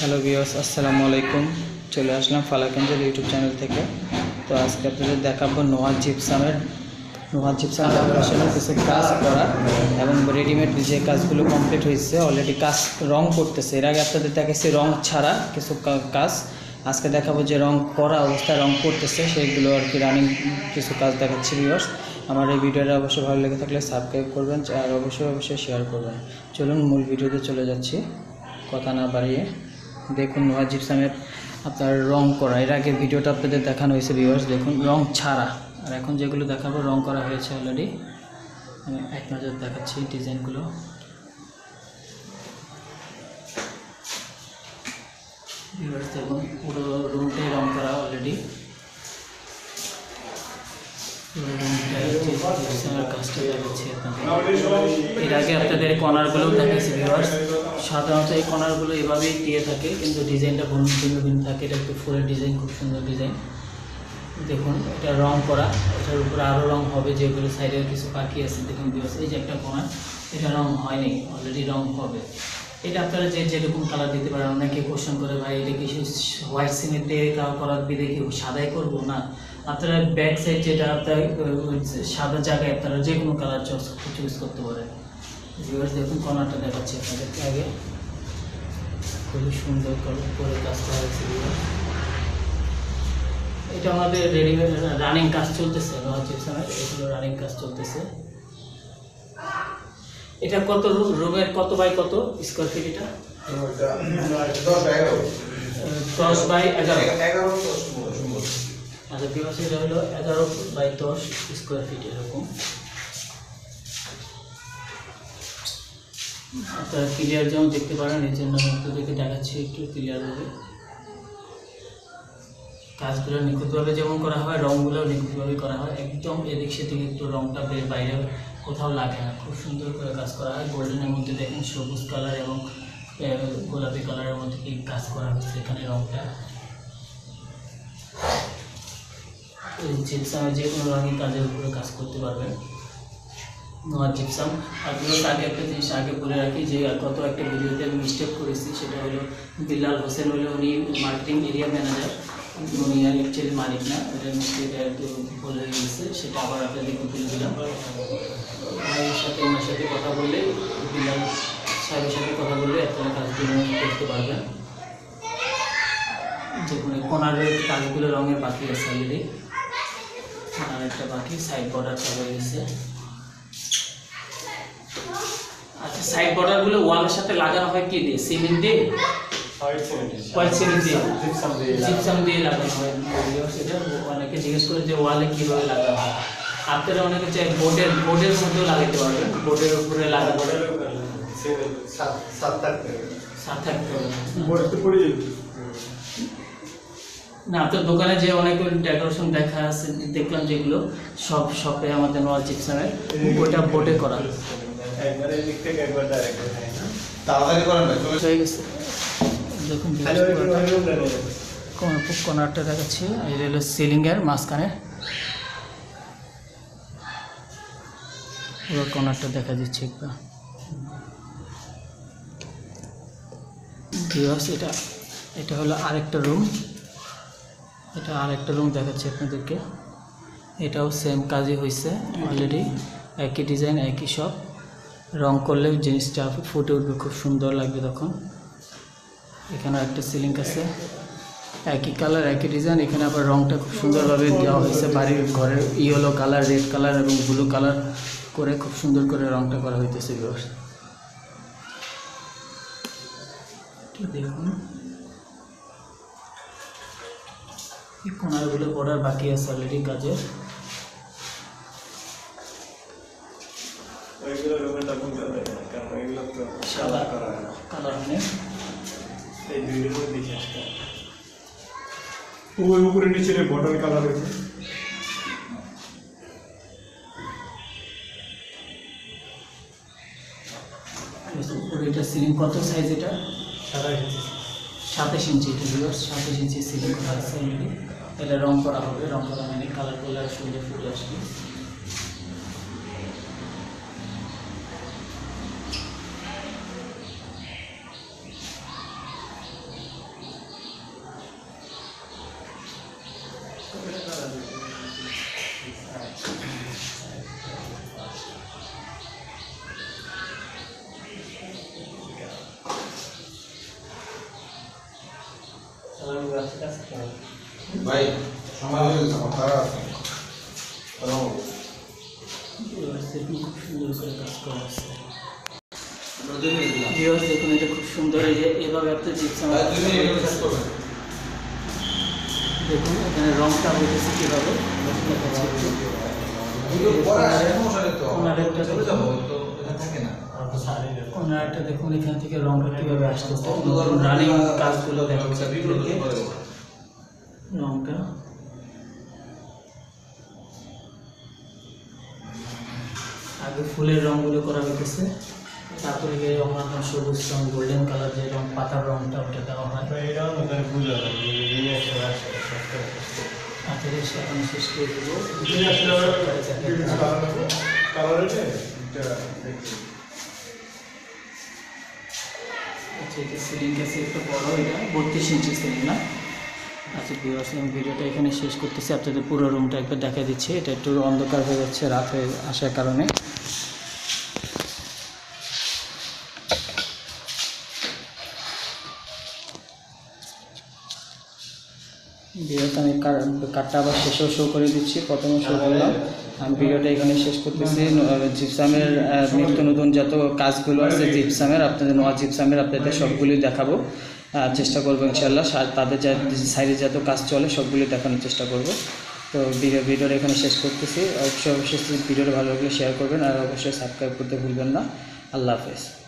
Hello viewers, আসসালামু আলাইকুম। চলে আসলাম ফালাকেঞ্জের ইউটিউব চ্যানেল থেকে। তো আজকে আপনাদের দেখাবো নোয়া জিপসাম ডেকোরেশনের কিছু কাজ করা এবং রেডিমেড যে কাজগুলো কমপ্লিট হয়েছে, অলরেডি কাজ রং করতেছে। এর আগে আপনাদের দেখাচ্ছি রং ছাড়া কিছু কাজ। আজকে দেখাবো যে রং করা অবস্থায় রং করতেছে, সেইগুলো আর কি রানিং কিছু কাজ দেখাচ্ছি ভিউয়ার্স। আমার এই ভিডিওটা অবশ্যই ভালো লেগে থাকলে সাবস্ক্রাইব করবেন আর অবশ্যই শেয়ার করবেন। চলুন মূল ভিডিওতে চলে যাচ্ছি, কথা না বাড়িয়ে। দেখুন নোয়া জিপসামের আপনার রং করা, এর আগে ভিডিওটা আপনাদের দেখানো হয়েছে ভিউয়ার্স। দেখুন রং ছাড়া, আর এখন যেগুলো দেখাবো রং করা হয়েছে অলরেডি। আমি এক নজর দেখাচ্ছি ডিজাইনগুলো। ভিউয়ার্স দেখুন পুরো রুমটাই রং করা অলরেডি। কাজটা দেখাচ্ছি আপনাদের। এর আগে আপনাদের কর্নারগুলোও দেখাচ্ছি ভিউয়ার্স। সাধারণত এই কর্নারগুলো এভাবেই দিয়ে থাকে, কিন্তু ডিজাইনটা ভিন্ন ভিন্ন থাকে। এটা একটু ফুলের ডিজাইন, খুব সুন্দর ডিজাইন। দেখুন এটা রং করা, এটার উপরে আরও রং হবে, যেগুলো সাইডের কিছু বাকি আছে। দেখুন ভিউয়ার্স, এই যে একটা কর্নার, এটা রং হয়নি, অলরেডি রং হবে। এটা আপনারা যেরকম কালার দিতে পারেন। অনেকে কোশ্চেন করে, ভাই এটা কি হোয়াইট সিমেন্ট দিয়ে করার বিদে কি সাদাই করবো? না, আপনারা ব্যাক সাইড যেটা আপনার সাদা জায়গায় আপনারা যে কোনো কালার চুজ করতে পারেন। ভিউয়ার্স দেখুন কর্নারটা দেখাচ্ছি আপনাদেরকে আগে। খুবই সুন্দর করে কাজ করা হয়েছে। এটা আমাদের রেডিমেড রানিং কাজ চলতেছে, নোয়া জিপসামের এগুলো রানিং কাজ চলতেছে। এটা কত রুমের কত বাই কত স্কোয়ার ফিট? এটা 10 বাই 11। আচ্ছা ভিউয়ার্স, এটা হলো 11 বাই 10 স্কোয়ার ফিট এরকম। আপনারা ক্লিয়ার যেমন দেখতে পারেন, এর জন্য আপনাদেরকে দেখাচ্ছি একটু ক্লিয়ারভাবে। কাজগুলো নিখুঁতভাবে যেমন করা হয়, রঙগুলো নিখুঁতভাবে করা হয়। একদম এদিক সেদিক একটু রঙটা বাইরে কোথাও লাগে না, খুব সুন্দর করে কাজ করা হয়। গোল্ডেনের মধ্যে দেখেন সবুজ কালার এবং গোলাপি কালারের মধ্যে কি কাজ করা হচ্ছে এখানে রঙটা। জিপসামে যে কোনো রঙের কাজের উপরে কাজ করতে পারবেন নোয়া জিপসাম। আর ভিউয়ার্স আগে একটা জিনিস আগে বলে রাখি, যে গত একটা ভিডিওতে আমি মিস্টেক করেছি। সেটা হলো বিল্লাল হোসেন হলো উনি মার্কেটিং এরিয়া ম্যানেজার, উনি আর অ্যাকচুয়ালি মালিক না। এটা মিস্টেক একটু ভুল হয়ে গেছে, সেটা আবার আপনাদেরকে তুলে দিলাম। ভাইয়ের সাথে ওনার সাথে কথা বললে, বিল্লাল সাহেবের সাথে কথা বললে আপনারা কাজগুলো করতে পারবেন। যে কোনো কোনারের কাজগুলো রঙের বাকি আছে অলরেডি, আর একটা বাকি সাইড বর্ডারটা হয়ে গেছে। আচ্ছা, সাইড বর্ডারগুলো ওয়ালের সাথে লাগানো হয় কি দিয়ে? সিমেন্ট দিয়ে, হোয়াইট সিমেন্ট দিয়ে, জিপসাম দিয়ে লাগানো হয়। সেটা অনেকে জিজ্ঞেস করে যে ওয়ালে কীভাবে লাগানো হয়। আপনারা অনেকে চাই বোর্ডের মধ্যেও লাগাতে পারবেন, বোর্ডের উপরে লাগাতে পারবেন। না, আপনার দোকানে যে অনেক ডেকোরেশন দেখা আছে দেখলাম, যেগুলো সব শপে আমাদের নোয়া জিপসামের ওইটা বোর্ডে করা হয়ে গেছে। দেখুন কর্নারটা দেখাচ্ছি, এই হলো সিলিংয়ের মাঝখানে পুরো কর্নারটা দেখা দিচ্ছে একবার। এটা হলো আরেকটা রুম, এটা আরেকটা রুম দেখাচ্ছি আপনাদেরকে। এটাও সেম কাজই হয়েছে অলরেডি, একই ডিজাইন একই সব। রং করলে জিনিসটা ফুটে উঠবে, খুব সুন্দর লাগবে তখন। এখানে একটা সিলিং আছে, একই কালার একই ডিজাইন। এখানে আবার রংটা খুব সুন্দরভাবে দেওয়া হয়েছে, বাড়ির ঘরের ইয়েলো কালার, রেড কালার এবং ব্লু কালার করে খুব সুন্দর করে রংটা করা হইতেছে ভিউয়ার্স। দেখুন এই কোনারগুলো পড়ার বাকি আছে অলরেডি কাজের। সাদা কালার মানে উপরে নিচে বর্ডার কালার হয়েছে। এটা সিলিং কত সাইজ? এটা 27 ইঞ্চি। এটা ভিউয়ার্স 27 ইঞ্চি সিলিং করা আছে অলরেডি। এটা রং করা হবে, রং করা মানে কালার করলে সুন্দর ফুটে আসবে। ভাই সময় হয়ে গেছে আমার তারা আছে খুব সুন্দর করে কাজ করা আছে। ভিউয়ার্স দেখুন এটা খুব সুন্দর, এই যে এভাবে একটা জিপসাম দেখুন এখানে রংটা হইতেছে কীভাবে ওনারটা দেখুন এখান থেকে রংটা কীভাবে আসতেছে, রানিং কাজগুলো দেখাচ্ছে রংটা। আগে ফুলের রঙগুলো করা হইতেছে, তারপরে গিয়ে অন্যান্য সবুজ রং, গোল্ডেন কালার যে রং, পাতার রংটা ওটা দেওয়া হয়। আচ্ছা এখন শেষ করে দেবো। আচ্ছা এটা সিলিংটা একটু বড়, এটা 32 ইঞ্চি সিলিং না। আচ্ছা ভিউয়ার্স আমি ভিডিওটা এখানে শেষ করতেছি, আপনাদের পুরো রুমটা একবার দেখা দিচ্ছি। এটা একটু অন্ধকার হয়ে যাচ্ছে রাত হয়ে আসার কারণে। ভিডিওটা আমি কার্ডটা আবার শেষেও শো করে দিচ্ছি, প্রথমে শো করলাম। আমি ভিডিওটা এখানে শেষ করতেছি। জিপসামের নিত্য নতুন যত কাজগুলো আছে জিপসামের, আপনাদের নোয়া জিপসামের আপনাদের সবগুলি দেখাবো, চেষ্টা করবো ইনশাল্লাহ। তাদের সাইডে যত কাজ চলে সবগুলি দেখানোর চেষ্টা করব। তো ভিডিওটা এখানে শেষ করতেছি। অবশ্যই ভিডিওটা ভালো লাগলে শেয়ার করবেন, আর অবশ্যই সাবস্ক্রাইব করতে ভুলবেন না। আল্লাহ হাফেজ।